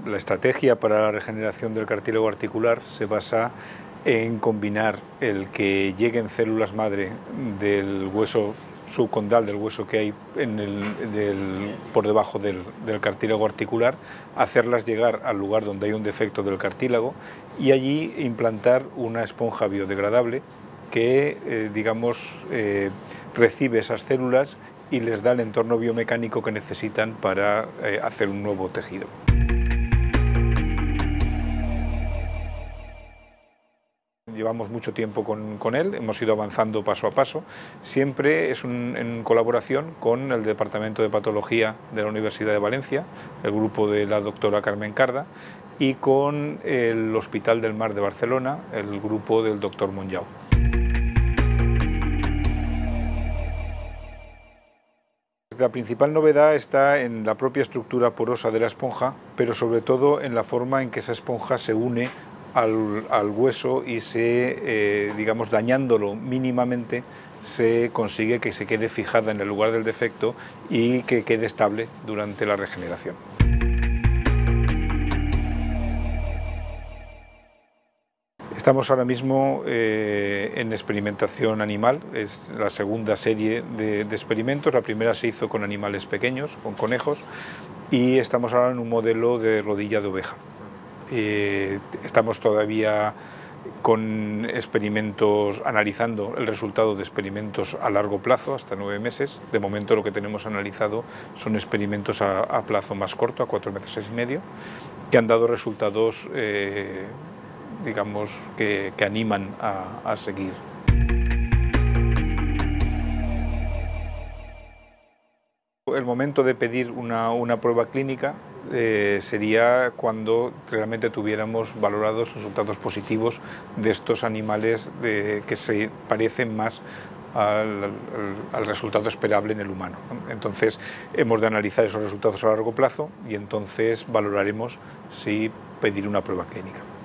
La estrategia para la regeneración del cartílago articular se basa en combinar el que lleguen células madre del hueso subcondal, del hueso que hay por debajo del cartílago articular, hacerlas llegar al lugar donde hay un defecto del cartílago y allí implantar una esponja biodegradable que recibe esas células y les da el entorno biomecánico que necesitan para hacer un nuevo tejido. Llevamos mucho tiempo con él, hemos ido avanzando paso a paso, siempre es en colaboración con el Departamento de Patología de la Universidad de Valencia, el grupo de la doctora Carmen Carda, y con el Hospital del Mar de Barcelona, el grupo del doctor Monllau. La principal novedad está en la propia estructura porosa de la esponja, pero sobre todo en la forma en que esa esponja se une al hueso y dañándolo mínimamente, se consigue que se quede fijada en el lugar del defecto y que quede estable durante la regeneración. Estamos ahora mismo en experimentación animal, es la segunda serie de experimentos. La primera se hizo con animales pequeños, con conejos, y estamos ahora en un modelo de rodilla de oveja. Estamos todavía con experimentos, analizando el resultado de experimentos a largo plazo, hasta 9 meses. De momento lo que tenemos analizado son experimentos a plazo más corto, a 4 meses y medio, que han dado resultados que animan a seguir. El momento de pedir una prueba clínica sería cuando realmente tuviéramos valorados resultados positivos de estos animales que se parecen más al resultado esperable en el humano. Entonces hemos de analizar esos resultados a largo plazo y entonces valoraremos si pedir una prueba clínica.